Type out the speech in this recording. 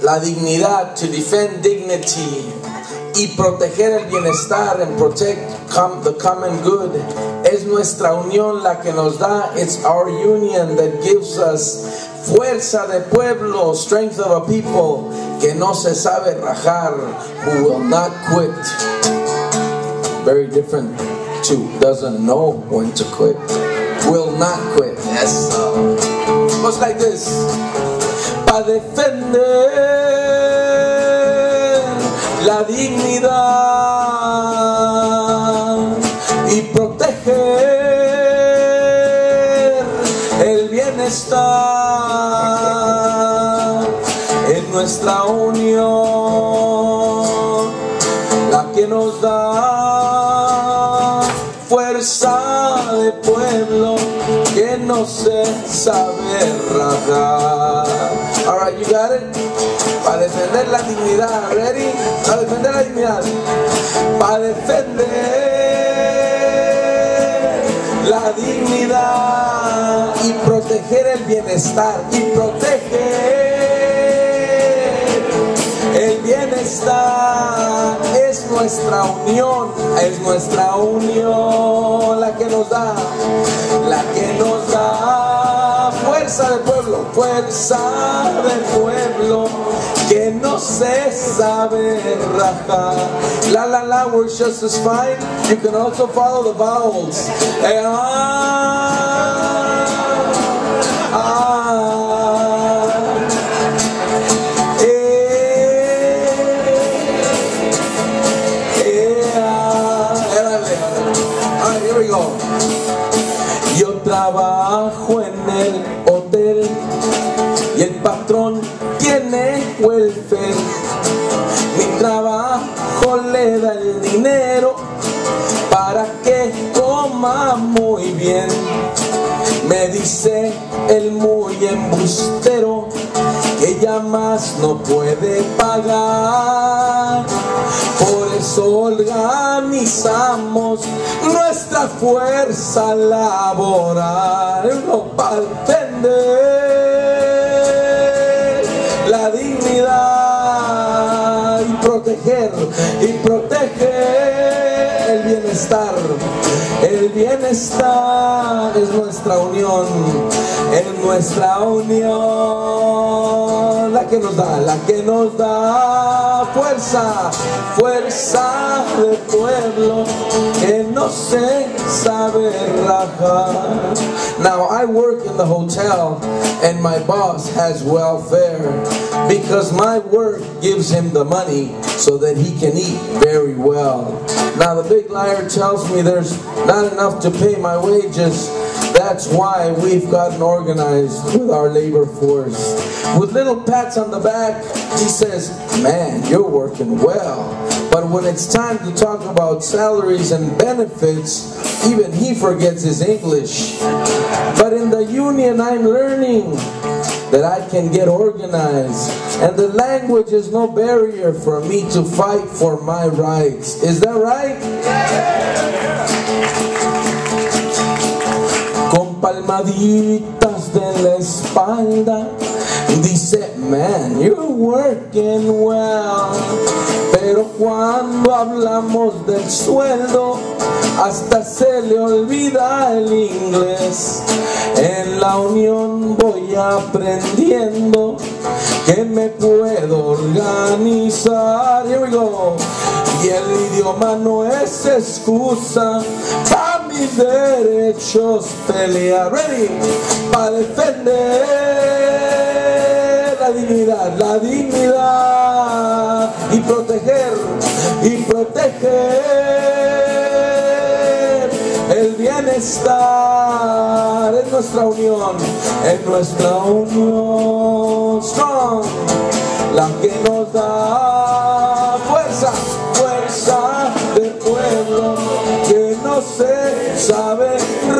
la dignidad, to defend dignity, y proteger el bienestar, and protect the common good. Es nuestra unión la que nos da. It's our union that gives us fuerza de pueblo, strength of a people, que no se sabe rajar, who will not quit. Very different to doesn't know when to quit. Will not quit. Yes. Goes like this. Pa' defender la dignidad y proteger el bienestar en nuestra unión, la que nos da fuerza de pueblo que no se sabe rajar. Alright, you got it? Para defender la dignidad, ready? Para defender la dignidad. Para defender la dignidad y proteger el bienestar. Y proteger el bienestar es nuestra unión. Es nuestra unión la que nos da fuerza de pueblo, fuerza de pueblo que no se sabe rajar. La la la works just as fine. You can also follow the vowels. Alright, here we go. Yo trabajo en el hotel y el patrón tiene welfare. Mi trabajo le da el dinero para que coma muy bien. Me dice el muy embustero que ya más no puede pagar. Por eso organizamos nuestra fuerza laboral para defender la dignidad y proteger el bienestar. El bienestar es nuestra unión, es nuestra unión la que nos da fuerza de pueblo que no se sabe rajar. Now I work in the hotel and my boss has welfare because my work gives him the money so that he can eat very well. Now the big liar tells me there's not enough to pay my wages. That's why we've gotten organized with our labor force. With little pats on the back, he says, man, you're working well. But when it's time to talk about salaries and benefits, even he forgets his English. But in the union, I'm learning that I can get organized. And the language is no barrier for me to fight for my rights. Is that right? Con palmaditas de la espalda, dice, man, you're working well. Pero cuando hablamos del sueldo, hasta se le olvida el inglés. En la unión voy aprendiendo que me puedo organizar. Here we go. Y el idioma no es excusa para mis derechos pelear. Ready? Para defender la dignidad y proteger el bienestar. Es nuestra unión strong, la que nos da fuerza de pueblo que no se sabe